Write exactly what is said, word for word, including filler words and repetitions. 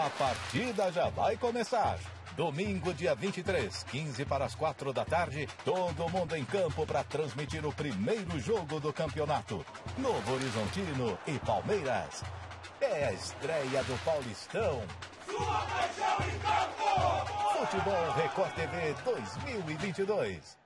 A partida já vai começar. Domingo, dia vinte e três, quinze para as quatro da tarde, todo mundo em campo para transmitir o primeiro jogo do campeonato. Novo Horizontino e Palmeiras. É a estreia do Paulistão. Sua paixão em campo! Futebol Record T V dois mil e vinte e dois.